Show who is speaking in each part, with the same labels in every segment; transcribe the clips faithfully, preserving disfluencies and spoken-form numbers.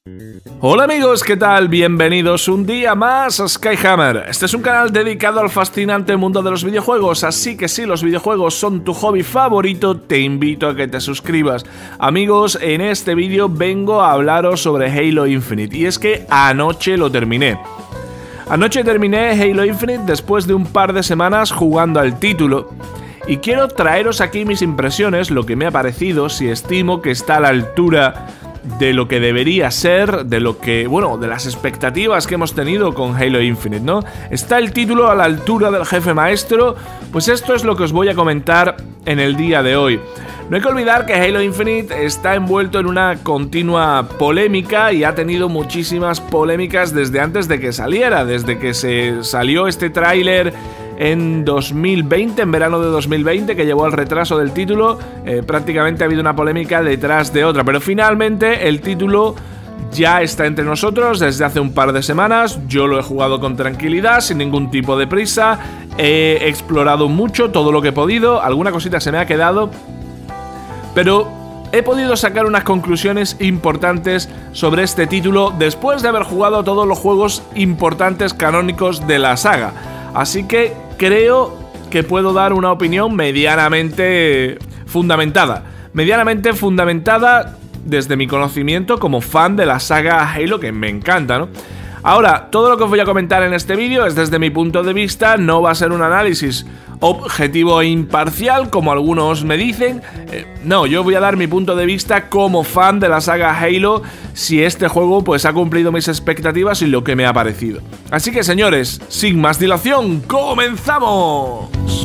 Speaker 1: Hola amigos, ¿qué tal? Bienvenidos un día más a Skyhammer. Este es un canal dedicado al fascinante mundo de los videojuegos, así que si los videojuegos son tu hobby favorito, te invito a que te suscribas. Amigos, en este vídeo vengo a hablaros sobre Halo Infinite, y es que anoche lo terminé. Anoche terminé Halo Infinite después de un par de semanas jugando al título, y quiero traeros aquí mis impresiones, lo que me ha parecido, si estimo que está a la altura de lo que debería ser, de lo que, bueno, de las expectativas que hemos tenido con Halo Infinite, ¿no? ¿Está el título a la altura del jefe maestro? Pues esto es lo que os voy a comentar en el día de hoy. No hay que olvidar que Halo Infinite está envuelto en una continua polémica y ha tenido muchísimas polémicas desde antes de que saliera, desde que se salió este tráiler en dos mil veinte, en verano de dos mil veinte, que llevó al retraso del título. Eh, prácticamente ha habido una polémica detrás de otra, pero finalmente el título ya está entre nosotros desde hace un par de semanas. Yo lo he jugado con tranquilidad, sin ningún tipo de prisa, he explorado mucho, todo lo que he podido, alguna cosita se me ha quedado, pero he podido sacar unas conclusiones importantes sobre este título después de haber jugado todos los juegos importantes canónicos de la saga. Así que creo que puedo dar una opinión medianamente fundamentada. Medianamente fundamentada desde mi conocimiento como fan de la saga Halo, que me encanta, ¿no? Ahora, todo lo que os voy a comentar en este vídeo es desde mi punto de vista, no va a ser un análisis objetivo e imparcial, como algunos me dicen. Eh, no, yo voy a dar mi punto de vista como fan de la saga Halo, si este juego pues ha cumplido mis expectativas y lo que me ha parecido. Así que señores, sin más dilación, ¡comenzamos!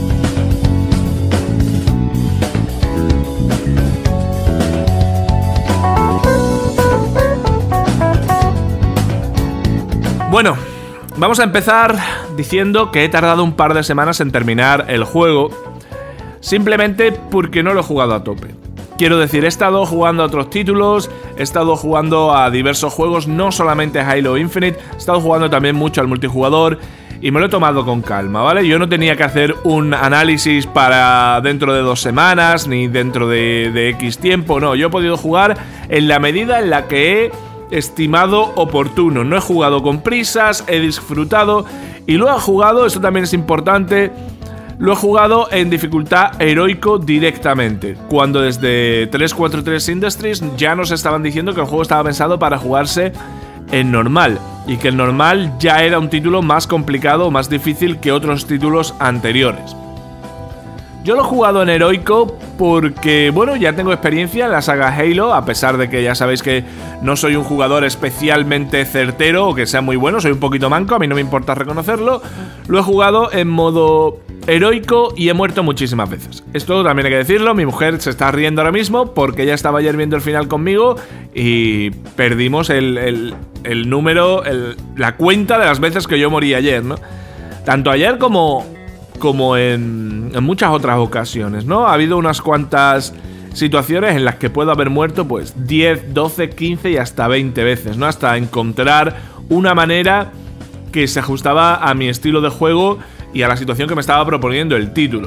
Speaker 1: Bueno, vamos a empezar diciendo que he tardado un par de semanas en terminar el juego, simplemente porque no lo he jugado a tope. Quiero decir, he estado jugando a otros títulos, he estado jugando a diversos juegos, no solamente a Halo Infinite, he estado jugando también mucho al multijugador y me lo he tomado con calma, ¿vale? Yo no tenía que hacer un análisis para dentro de dos semanas ni dentro de, de X tiempo, no, yo he podido jugar en la medida en la que he estimado oportuno. No he jugado con prisas, he disfrutado y lo he jugado, esto también es importante, lo he jugado en dificultad heroico directamente, cuando desde tres cuatro tres Industries ya nos estaban diciendo que el juego estaba pensado para jugarse en normal y que el normal ya era un título más complicado, más difícil que otros títulos anteriores. Yo lo he jugado en heroico porque, bueno, ya tengo experiencia en la saga Halo, a pesar de que ya sabéis que no soy un jugador especialmente certero o que sea muy bueno, soy un poquito manco, a mí no me importa reconocerlo. Lo he jugado en modo heroico y he muerto muchísimas veces. Esto también hay que decirlo, mi mujer se está riendo ahora mismo porque ella estaba ayer viendo el final conmigo y perdimos el, el, el número, el, la cuenta de las veces que yo morí ayer, ¿no? Tanto ayer como... como en, en muchas otras ocasiones, ¿no? Ha habido unas cuantas situaciones en las que puedo haber muerto pues diez, doce, quince y hasta veinte veces, ¿no? Hasta encontrar una manera que se ajustaba a mi estilo de juego y a la situación que me estaba proponiendo el título.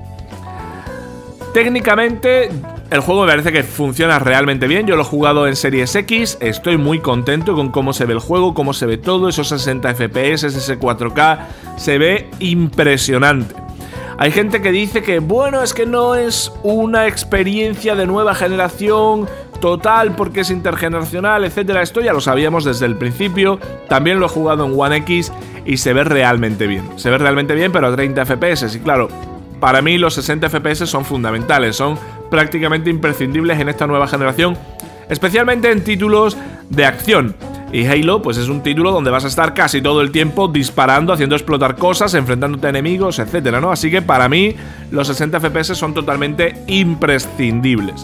Speaker 1: Técnicamente el juego me parece que funciona realmente bien, yo lo he jugado en Series X, estoy muy contento con cómo se ve el juego, cómo se ve todo, esos sesenta F P S, ese cuatro K, se ve impresionante. Hay gente que dice que, bueno, es que no es una experiencia de nueva generación total porque es intergeneracional, etcétera. Esto ya lo sabíamos desde el principio, también lo he jugado en One X y se ve realmente bien, se ve realmente bien, pero a treinta F P S, y claro, para mí los sesenta F P S son fundamentales, son prácticamente imprescindibles en esta nueva generación, especialmente en títulos de acción. Y Halo pues es un título donde vas a estar casi todo el tiempo disparando, haciendo explotar cosas, enfrentándote a enemigos, etcétera, ¿no? Así que para mí los sesenta F P S son totalmente imprescindibles.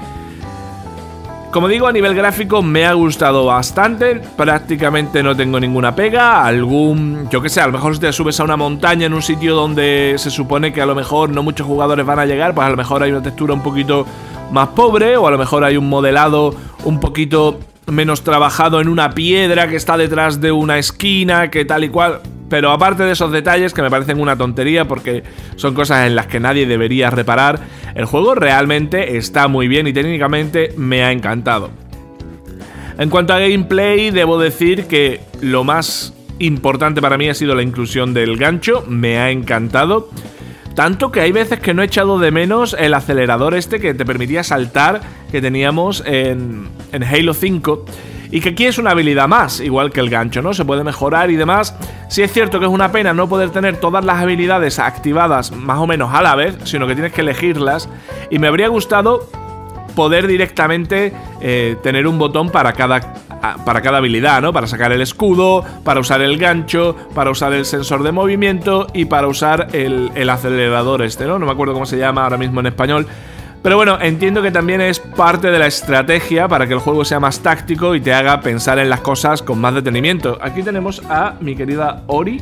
Speaker 1: Como digo, a nivel gráfico me ha gustado bastante, prácticamente no tengo ninguna pega, algún, yo que sé, a lo mejor si te subes a una montaña en un sitio donde se supone que a lo mejor no muchos jugadores van a llegar, pues a lo mejor hay una textura un poquito más pobre, o a lo mejor hay un modelado un poquito menos trabajado en una piedra que está detrás de una esquina, que tal y cual. Pero aparte de esos detalles que me parecen una tontería porque son cosas en las que nadie debería reparar, el juego realmente está muy bien y técnicamente me ha encantado. En cuanto a gameplay, debo decir que lo más importante para mí ha sido la inclusión del gancho, me ha encantado. Tanto que hay veces que no he echado de menos el acelerador este que te permitía saltar, que teníamos en, en Halo cinco. Y que aquí es una habilidad más, igual que el gancho, ¿no? Se puede mejorar y demás. Sí es cierto que es una pena no poder tener todas las habilidades activadas más o menos a la vez, sino que tienes que elegirlas. Y me habría gustado poder directamente eh, tener un botón para cada, para cada habilidad, ¿no? Para sacar el escudo, para usar el gancho, para usar el sensor de movimiento y para usar el, el acelerador este, ¿no? No me acuerdo cómo se llama ahora mismo en español. Pero bueno, entiendo que también es parte de la estrategia para que el juego sea más táctico y te haga pensar en las cosas con más detenimiento. Aquí tenemos a mi querida Ori,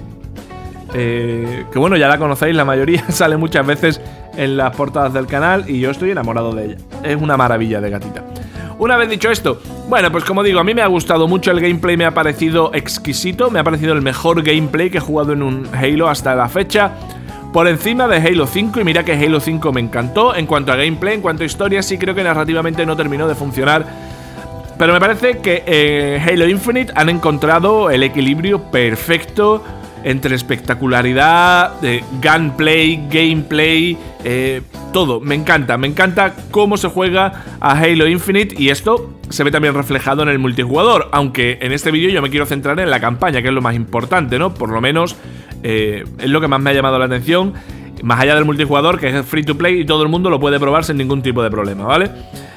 Speaker 1: eh, que bueno, ya la conocéis, la mayoría sale muchas veces en las portadas del canal y yo estoy enamorado de ella. Es una maravilla de gatita. Una vez dicho esto, bueno, pues como digo, a mí me ha gustado mucho el gameplay, me ha parecido exquisito, me ha parecido el mejor gameplay que he jugado en un Halo hasta la fecha. Por encima de Halo cinco, y mira que Halo cinco me encantó. En cuanto a gameplay, en cuanto a historia, sí creo que narrativamente no terminó de funcionar. Pero me parece que en Halo Infinite han encontrado el equilibrio perfecto entre espectacularidad, eh, gunplay, gameplay, eh, todo. Me encanta, me encanta cómo se juega a Halo Infinite y esto se ve también reflejado en el multijugador. Aunque en este vídeo yo me quiero centrar en la campaña, que es lo más importante, ¿no? Por lo menos eh, es lo que más me ha llamado la atención. Más allá del multijugador, que es free to play y todo el mundo lo puede probar sin ningún tipo de problema, ¿vale?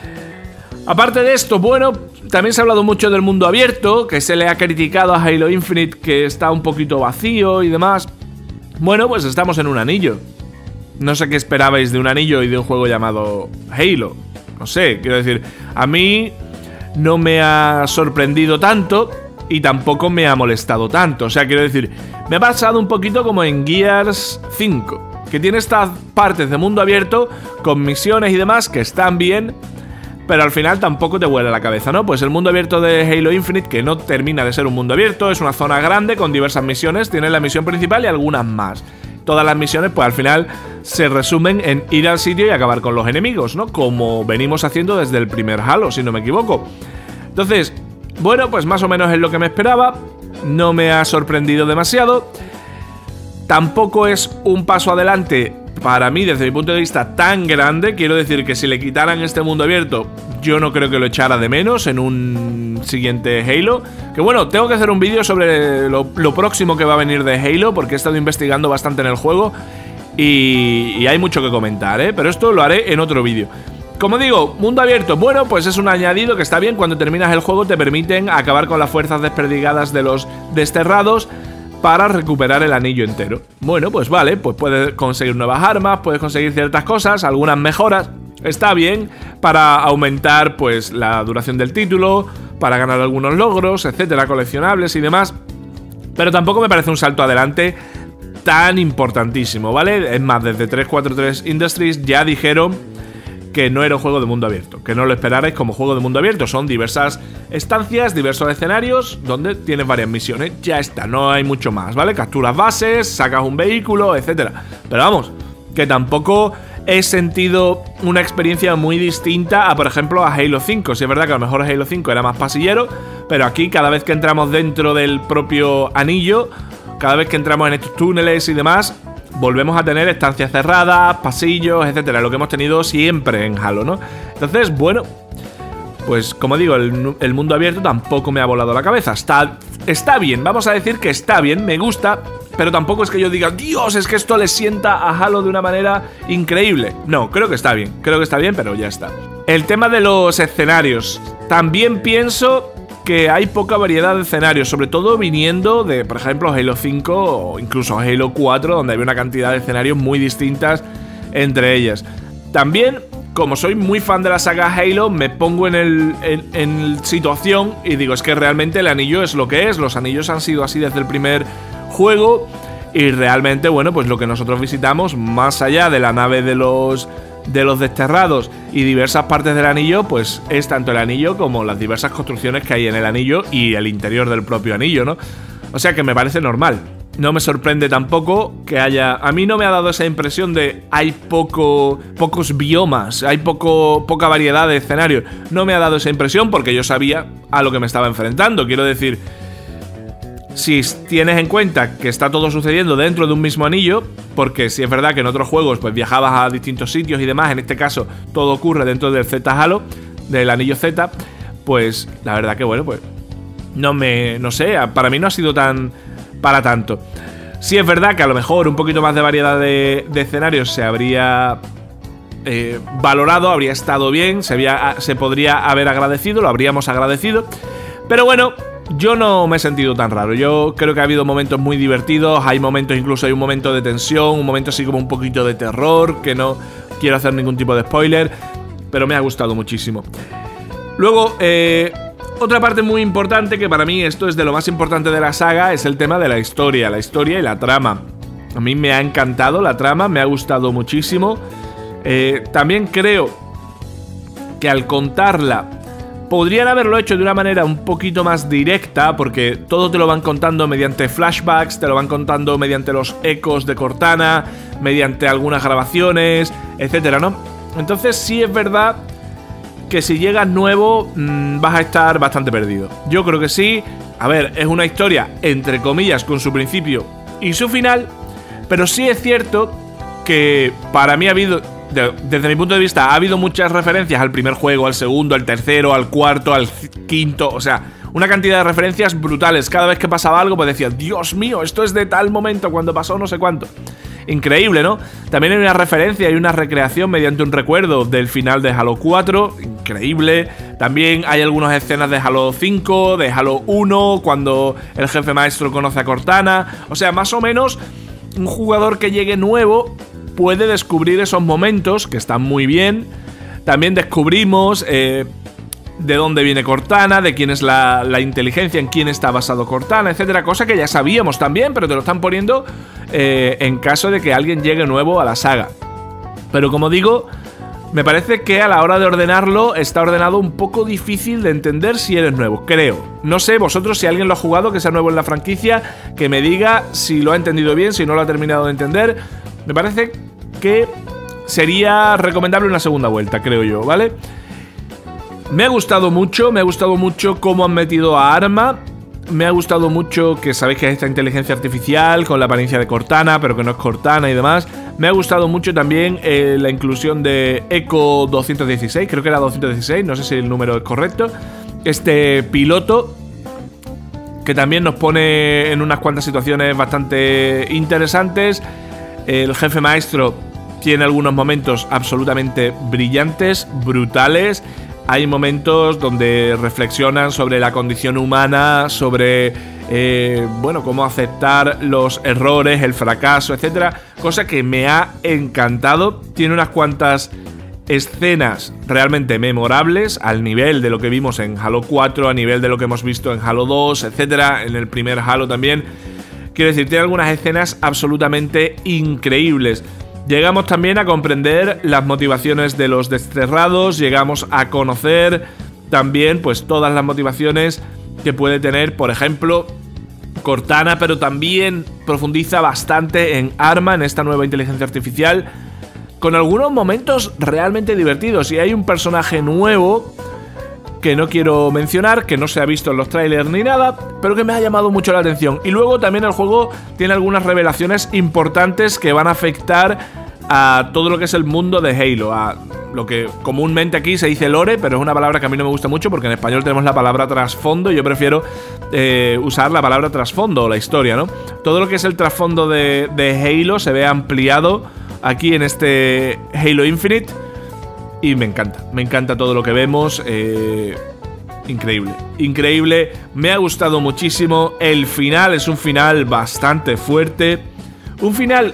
Speaker 1: Aparte de esto, bueno, también se ha hablado mucho del mundo abierto, que se le ha criticado a Halo Infinite que está un poquito vacío y demás. Bueno, pues estamos en un anillo. No sé qué esperabais de un anillo y de un juego llamado Halo. No sé, quiero decir, a mí no me ha sorprendido tanto y tampoco me ha molestado tanto. O sea, quiero decir, me ha pasado un poquito como en Gears cinco, que tiene estas partes de mundo abierto con misiones y demás que están bien, pero al final tampoco te vuela la cabeza, ¿no? Pues el mundo abierto de Halo Infinite, que no termina de ser un mundo abierto, es una zona grande con diversas misiones, tiene la misión principal y algunas más. Todas las misiones, pues al final se resumen en ir al sitio y acabar con los enemigos, ¿no? Como venimos haciendo desde el primer Halo, si no me equivoco. Entonces, bueno, pues más o menos es lo que me esperaba, no me ha sorprendido demasiado. Tampoco es un paso adelante para mí, desde mi punto de vista, tan grande. Quiero decir que si le quitaran este mundo abierto, yo no creo que lo echara de menos en un siguiente Halo. Que bueno, tengo que hacer un vídeo sobre lo, lo próximo que va a venir de Halo, porque he estado investigando bastante en el juego y, y hay mucho que comentar, ¿eh? Pero esto lo haré en otro vídeo. Como digo, mundo abierto, bueno, pues es un añadido que está bien. Cuando terminas el juego te permiten acabar con las fuerzas desperdigadas de los desterrados para recuperar el anillo entero. Bueno, pues vale, pues puedes conseguir nuevas armas, puedes conseguir ciertas cosas, algunas mejoras. Está bien para aumentar pues la duración del título, para ganar algunos logros, etcétera, coleccionables y demás. Pero tampoco me parece un salto adelante tan importantísimo, ¿vale? Es más, desde trescientos cuarenta y tres Industries ya dijeron que no era un juego de mundo abierto, que no lo esperarais como juego de mundo abierto. Son diversas estancias, diversos escenarios donde tienes varias misiones. Ya está, no hay mucho más, ¿vale? Capturas bases, sacas un vehículo, etcétera. Pero vamos, que tampoco he sentido una experiencia muy distinta a, por ejemplo, a Halo cinco. Sí es verdad que a lo mejor Halo cinco era más pasillero, pero aquí cada vez que entramos dentro del propio anillo, cada vez que entramos en estos túneles y demás, volvemos a tener estancias cerradas, pasillos, etcétera, lo que hemos tenido siempre en Halo, ¿no? Entonces, bueno, pues como digo, el, el mundo abierto tampoco me ha volado la cabeza. Está, está bien, vamos a decir que está bien, me gusta, pero tampoco es que yo diga, Dios, es que esto le sienta a Halo de una manera increíble. No, creo que está bien, creo que está bien, pero ya está. El tema de los escenarios. También pienso que hay poca variedad de escenarios, sobre todo viniendo de, por ejemplo, Halo cinco o incluso Halo cuatro, donde hay una cantidad de escenarios muy distintas entre ellas. También, como soy muy fan de la saga Halo, me pongo en, el, en, en situación y digo, es que realmente el anillo es lo que es. Los anillos han sido así desde el primer juego y realmente, bueno, pues lo que nosotros visitamos, más allá de la nave de los... de los desterrados y diversas partes del anillo, pues es tanto el anillo como las diversas construcciones que hay en el anillo y el interior del propio anillo, ¿no? O sea que me parece normal. No me sorprende tampoco que haya... A mí no me ha dado esa impresión de hay poco, pocos biomas, hay poco, poca variedad de escenarios. No me ha dado esa impresión porque yo sabía a lo que me estaba enfrentando. Quiero decir, si tienes en cuenta que está todo sucediendo dentro de un mismo anillo, porque si es verdad que en otros juegos pues viajabas a distintos sitios y demás, en este caso todo ocurre dentro del Z Halo, del anillo Z, pues la verdad que bueno, pues no me... no sé, para mí no ha sido tan... para tanto. Sí es verdad que a lo mejor un poquito más de variedad de, de escenarios se habría eh, valorado, habría estado bien, se, había, se podría haber agradecido, lo habríamos agradecido. Pero bueno, yo no me he sentido tan raro. Yo creo que ha habido momentos muy divertidos, hay momentos, incluso hay un momento de tensión, un momento así como un poquito de terror, que no quiero hacer ningún tipo de spoiler, pero me ha gustado muchísimo. Luego, eh... otra parte muy importante, que para mí esto es de lo más importante de la saga, es el tema de la historia, la historia y la trama. A mí me ha encantado la trama, me ha gustado muchísimo. Eh, también creo que al contarla podrían haberlo hecho de una manera un poquito más directa, porque todo te lo van contando mediante flashbacks, te lo van contando mediante los ecos de Cortana, mediante algunas grabaciones, etcétera, ¿no? Entonces sí es verdad que si llegas nuevo mmm, vas a estar bastante perdido. Yo creo que sí. A ver, es una historia, entre comillas, con su principio y su final, pero sí es cierto que para mí ha habido, de, desde mi punto de vista, ha habido muchas referencias al primer juego, al segundo, al tercero, al cuarto, al quinto, o sea, una cantidad de referencias brutales. Cada vez que pasaba algo, pues decía, Dios mío, esto es de tal momento, cuando pasó no sé cuánto. Increíble, ¿no? También hay una referencia y una recreación mediante un recuerdo del final de Halo cuatro. Increíble. También hay algunas escenas de Halo cinco, de Halo uno, cuando el jefe maestro conoce a Cortana. O sea, más o menos, un jugador que llegue nuevo puede descubrir esos momentos, que están muy bien. También descubrimos eh, de dónde viene Cortana, de quién es la, la inteligencia, en quién está basado Cortana, etcétera. Cosa que ya sabíamos también, pero te lo están poniendo eh, en caso de que alguien llegue nuevo a la saga. Pero como digo, me parece que a la hora de ordenarlo está ordenado un poco difícil de entender si eres nuevo, creo. No sé, vosotros, si alguien lo ha jugado, que sea nuevo en la franquicia, que me diga si lo ha entendido bien, si no lo ha terminado de entender. Me parece que sería recomendable una segunda vuelta, creo yo, ¿vale? Me ha gustado mucho, me ha gustado mucho cómo han metido a Arma. Me ha gustado mucho que sabéis que es esta inteligencia artificial con la apariencia de Cortana, pero que no es Cortana y demás. Me ha gustado mucho también eh, la inclusión de Echo doscientos dieciséis, creo que era doscientos dieciséis, no sé si el número es correcto. Este piloto que también nos pone en unas cuantas situaciones bastante interesantes. El jefe maestro tiene algunos momentos absolutamente brillantes, brutales. Hay momentos donde reflexionan sobre la condición humana, sobre, eh, bueno, cómo aceptar los errores, el fracaso, etcétera. Cosa que me ha encantado. Tiene unas cuantas escenas realmente memorables, al nivel de lo que vimos en Halo cuatro, a nivel de lo que hemos visto en Halo dos, etcétera. En el primer Halo también. Quiero decir, tiene algunas escenas absolutamente increíbles. Llegamos también a comprender las motivaciones de los desterrados, llegamos a conocer también pues todas las motivaciones que puede tener, por ejemplo, Cortana, pero también profundiza bastante en Arma, en esta nueva inteligencia artificial, con algunos momentos realmente divertidos. Y hay un personaje nuevo que no quiero mencionar, que no se ha visto en los trailers ni nada, pero que me ha llamado mucho la atención. Y luego también el juego tiene algunas revelaciones importantes que van a afectar a todo lo que es el mundo de Halo, a lo que comúnmente aquí se dice lore, pero es una palabra que a mí no me gusta mucho porque en español tenemos la palabra trasfondo y yo prefiero eh, usar la palabra trasfondo o la historia, ¿no? Todo lo que es el trasfondo de, de Halo se ve ampliado aquí en este Halo Infinite. Y me encanta, me encanta todo lo que vemos. eh, Increíble, increíble. Me ha gustado muchísimo. El final es un final bastante fuerte. Un final...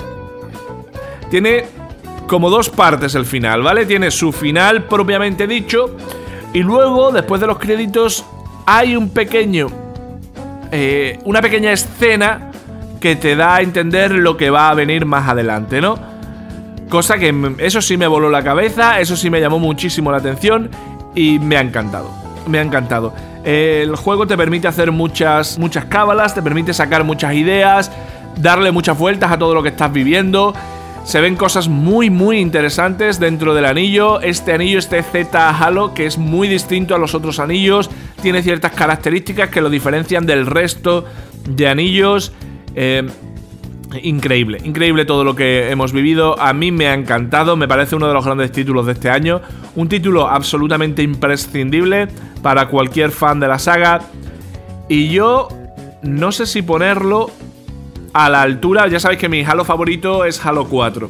Speaker 1: Tiene como dos partes el final, ¿vale? Tiene su final propiamente dicho. Y luego, después de los créditos, hay un pequeño... Eh, una pequeña escena que te da a entender lo que va a venir más adelante, ¿no? Cosa que eso sí me voló la cabeza, eso sí me llamó muchísimo la atención y me ha encantado, me ha encantado. El juego te permite hacer muchas, muchas cábalas, te permite sacar muchas ideas, darle muchas vueltas a todo lo que estás viviendo. Se ven cosas muy muy interesantes dentro del anillo. Este anillo, este Z Halo, que es muy distinto a los otros anillos, tiene ciertas características que lo diferencian del resto de anillos. eh, Increíble, increíble todo lo que hemos vivido. A mí me ha encantado, me parece uno de los grandes títulos de este año. Un título absolutamente imprescindible para cualquier fan de la saga. Y yo no sé si ponerlo a la altura. Ya sabéis que mi Halo favorito es Halo cuatro.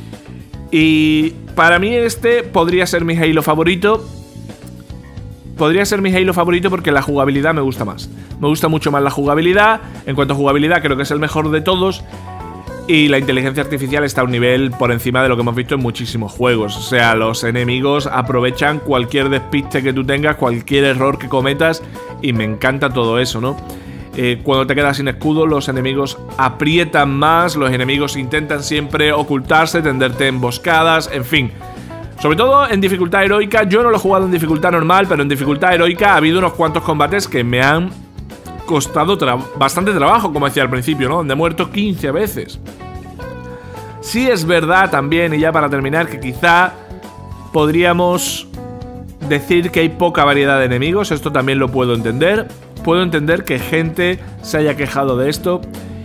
Speaker 1: Y para mí este podría ser mi Halo favorito. Podría ser mi Halo favorito porque la jugabilidad me gusta más. Me gusta mucho más la jugabilidad. En cuanto a jugabilidad creo que es el mejor de todos. Y la inteligencia artificial está a un nivel por encima de lo que hemos visto en muchísimos juegos. O sea, los enemigos aprovechan cualquier despiste que tú tengas, cualquier error que cometas. Y me encanta todo eso, ¿no? Eh, cuando te quedas sin escudo, los enemigos aprietan más. Los enemigos intentan siempre ocultarse, tenderte emboscadas, en fin. Sobre todo en dificultad heroica. Yo no lo he jugado en dificultad normal, pero en dificultad heroica ha habido unos cuantos combates que me han costado tra bastante trabajo, como decía al principio, ¿no? Donde he muerto quince veces. Sí es verdad también, y ya para terminar, que quizá podríamos decir que hay poca variedad de enemigos. Esto también lo puedo entender. Puedo entender que gente se haya quejado de esto.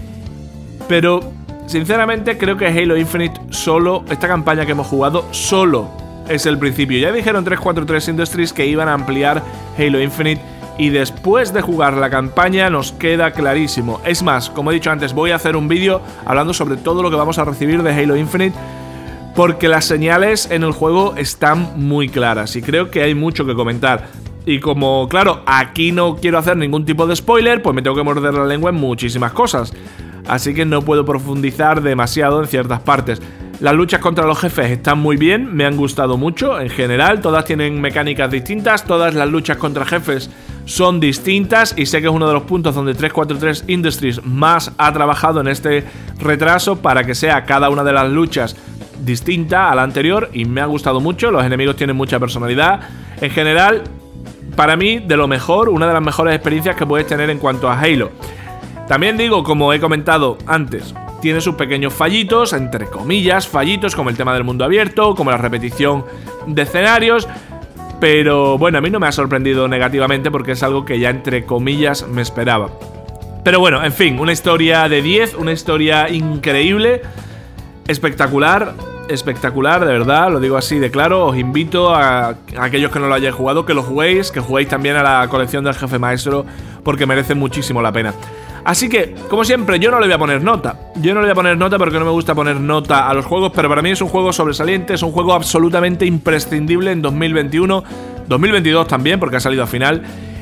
Speaker 1: Pero sinceramente creo que Halo Infinite solo, esta campaña que hemos jugado, solo es el principio. Ya dijeron trescientos cuarenta y tres Industries que iban a ampliar Halo Infinite. Y después de jugar la campaña nos queda clarísimo. Es más, como he dicho antes, voy a hacer un vídeo hablando sobre todo lo que vamos a recibir de Halo Infinite, porque las señales en el juego están muy claras y creo que hay mucho que comentar. Y como, claro, aquí no quiero hacer ningún tipo de spoiler, pues me tengo que morder la lengua en muchísimas cosas. Así que no puedo profundizar demasiado en ciertas partes. Las luchas contra los jefes están muy bien, me han gustado mucho en general. Todas tienen mecánicas distintas, todas las luchas contra jefes son distintas. Y sé que es uno de los puntos donde trescientos cuarenta y tres Industries más ha trabajado en este retraso para que sea cada una de las luchas distinta a la anterior. Y me ha gustado mucho, los enemigos tienen mucha personalidad. En general, para mí, de lo mejor, una de las mejores experiencias que puedes tener en cuanto a Halo. También digo, como he comentado antes, tiene sus pequeños fallitos, entre comillas, fallitos, como el tema del mundo abierto, como la repetición de escenarios. Pero bueno, a mí no me ha sorprendido negativamente porque es algo que ya entre comillas me esperaba. Pero bueno, en fin, una historia de diez, una historia increíble, espectacular, espectacular, de verdad, lo digo así de claro. Os invito a, a aquellos que no lo hayáis jugado, que lo juguéis, que juguéis también a la colección del Jefe Maestro, porque merece muchísimo la pena. Así que, como siempre, yo no le voy a poner nota. Yo no le voy a poner nota porque no me gusta poner nota a los juegos, pero para mí es un juego sobresaliente, es un juego absolutamente imprescindible en dos mil veintiuno, dos mil veintidós también, porque ha salido a final.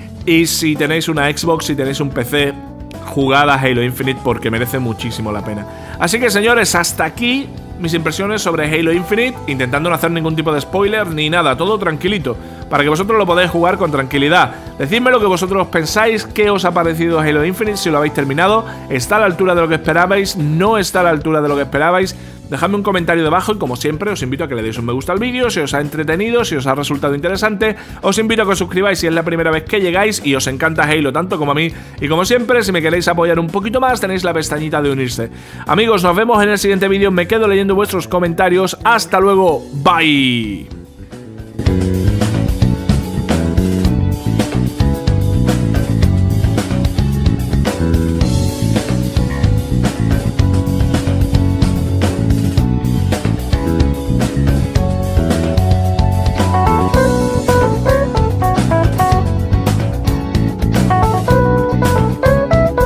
Speaker 1: Y si tenéis una Xbox, si tenéis un P C, jugad a Halo Infinite porque merece muchísimo la pena. Así que, señores, hasta aquí mis impresiones sobre Halo Infinite, intentando no hacer ningún tipo de spoiler ni nada, todo tranquilito, para que vosotros lo podáis jugar con tranquilidad. Decidme lo que vosotros pensáis, qué os ha parecido Halo Infinite, si lo habéis terminado, está a la altura de lo que esperabais, no está a la altura de lo que esperabais. Dejadme un comentario debajo y, como siempre, os invito a que le deis un me gusta al vídeo si os ha entretenido, si os ha resultado interesante. Os invito a que os suscribáis si es la primera vez que llegáis y os encanta Halo tanto como a mí. Y como siempre, si me queréis apoyar un poquito más, tenéis la pestañita de unirse. Amigos, nos vemos en el siguiente vídeo. Me quedo leyendo vuestros comentarios. Hasta luego. Bye.